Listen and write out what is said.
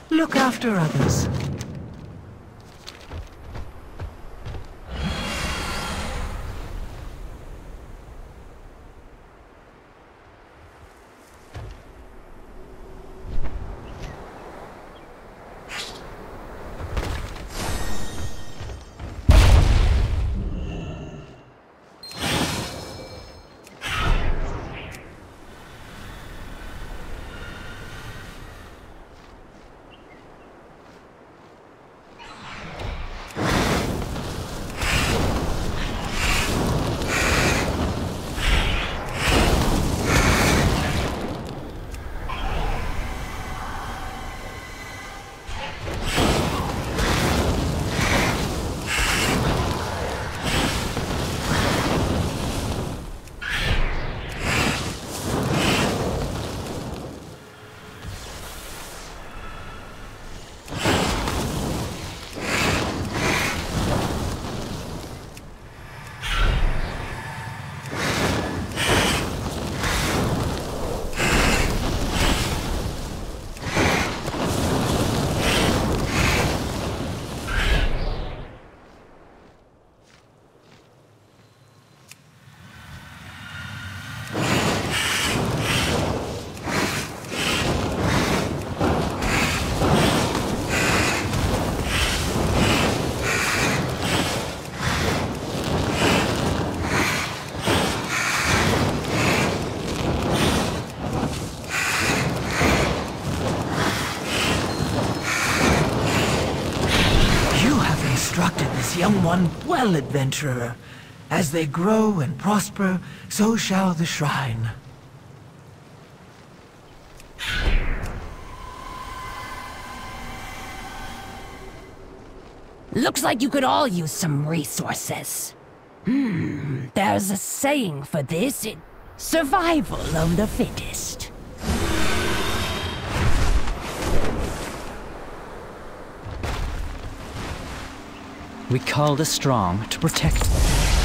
Look after others. Young one, well, adventurer. As they grow and prosper, so shall the shrine. Looks like you could all use some resources. There's a saying for this. Survival of the fittest. We call the strong to protect them.